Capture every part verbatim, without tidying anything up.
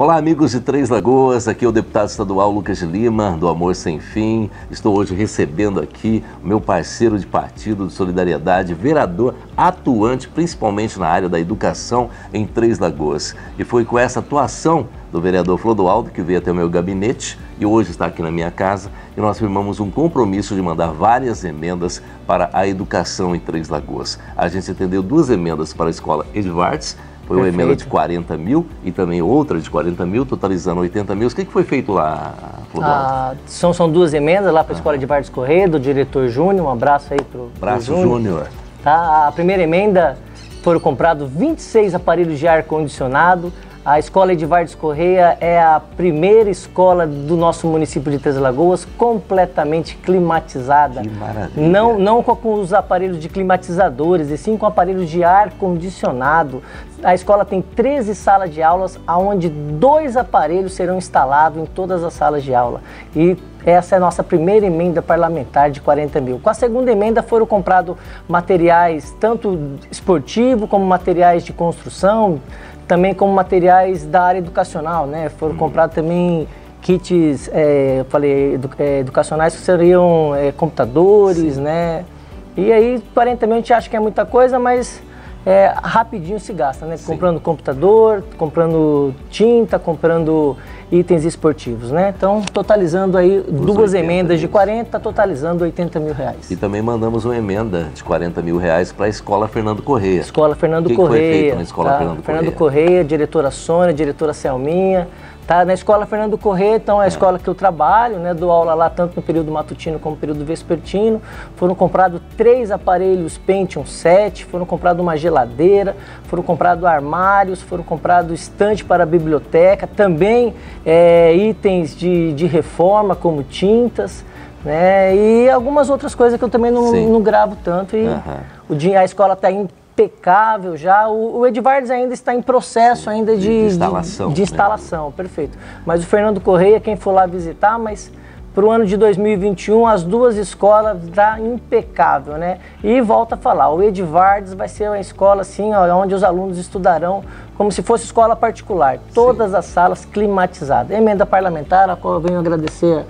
Olá, amigos de Três Lagoas, aqui é o deputado estadual Lucas de Lima, do Amor Sem Fim. Estou hoje recebendo aqui o meu parceiro de partido de solidariedade, vereador atuante principalmente na área da educação em Três Lagoas. E foi com essa atuação do vereador Clodoaldo que veio até o meu gabinete e hoje está aqui na minha casa e nós firmamos um compromisso de mandar várias emendas para a educação em Três Lagoas. A gente entendeu duas emendas para a escola Edvardes. Foi uma emenda de quarenta mil e também outra de quarenta mil, totalizando oitenta mil. O que, que foi feito lá, Clodoaldo? Ah, são, são duas emendas lá para a Escola Edvardes Correia, do diretor Júnior. Um abraço aí para o Abraço, Júnior. Tá, a primeira emenda foram comprados vinte e seis aparelhos de ar-condicionado. A Escola Edvardes Correia é a primeira escola do nosso município de Três Lagoas completamente climatizada. Que maravilha. Não, não com os aparelhos de climatizadores, e sim com aparelhos de ar-condicionado. A escola tem treze salas de aulas, onde dois aparelhos serão instalados em todas as salas de aula. E essa é a nossa primeira emenda parlamentar de quarenta mil. Com a segunda emenda foram comprados materiais tanto esportivos como materiais de construção, também como materiais da área educacional, né? Foram hum. comprados também kits, é, eu falei, edu é, educacionais que seriam é, computadores, Sim. né? E aí quarenta mil a gente acha que é muita coisa, mas é, rapidinho se gasta, né? Sim. Comprando computador, comprando tinta, comprando itens esportivos, né? Então, totalizando aí Os duas emendas de quarenta, totalizando oitenta mil reais. E também mandamos uma emenda de quarenta mil reais para a Escola Fernando Correia. Escola Fernando que Correia. O que foi feito na Escola tá? Fernando Correia? Fernando Correia, diretora Sônia, diretora Selminha. Tá, na Escola Fernando Correia, então é a escola que eu trabalho, né, dou aula lá tanto no período matutino como no período vespertino. Foram comprados três aparelhos Pentium sete, foram comprados uma geladeira, foram comprados armários, foram comprados estante para a biblioteca, também é, itens de, de reforma como tintas, né, e algumas outras coisas que eu também não, não gravo tanto. E uhum. o, a escola está impecável já, o, o Edvardes ainda está em processo Sim, ainda de, de instalação, de, de instalação né? Perfeito. Mas o Fernando Correia, quem for lá visitar, mas para o ano de dois mil e vinte e um as duas escolas está impecável, né? E volta a falar, o Edvardes vai ser uma escola assim, ó, onde os alunos estudarão como se fosse escola particular, todas Sim. as salas climatizadas. Emenda parlamentar, a qual eu venho agradecer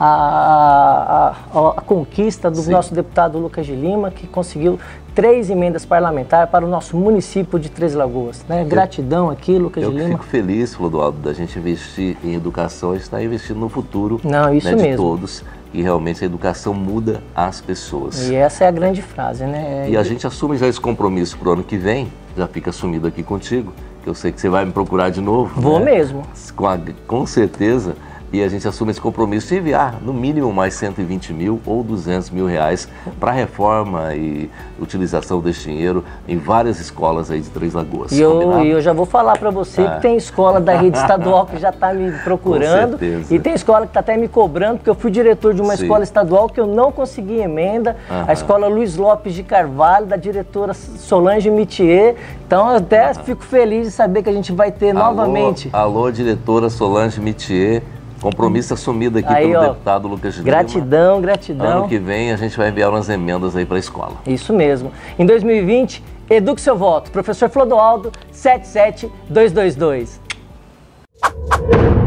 a, a, a, a conquista do Sim. nosso deputado Lucas de Lima, que conseguiu três emendas parlamentares para o nosso município de Três Lagoas. Né? Gratidão aqui, Lucas eu de Lima. Eu fico feliz, Clodoaldo, da gente investir em educação e estar investindo no futuro Não, isso né, de mesmo. todos. E realmente a educação muda as pessoas. E essa é a grande frase, né? E a gente assume já esse compromisso para o ano que vem, já fica assumido aqui contigo, que eu sei que você vai me procurar de novo. Vou né? mesmo. Com, a, com certeza. E a gente assume esse compromisso de enviar no mínimo mais cento e vinte mil ou duzentos mil reais para reforma e utilização desse dinheiro em várias escolas aí de Três Lagoas. E eu, eu já vou falar para você ah. que tem escola da rede estadual que já está me procurando e tem escola que está até me cobrando, porque eu fui diretor de uma Sim. escola estadual que eu não consegui emenda, uhum. a escola Luiz Lopes de Carvalho, da diretora Solange Mitier. Então eu até uhum. fico feliz de saber que a gente vai ter alô, novamente. Alô, diretora Solange Mitier. Compromisso assumido aqui aí, pelo ó, deputado Lucas de Lima. Gratidão, gratidão. Ano que vem a gente vai enviar umas emendas aí para a escola. Isso mesmo. Em dois mil e vinte, eduque seu voto. Professor Clodoaldo, sete sete dois dois dois.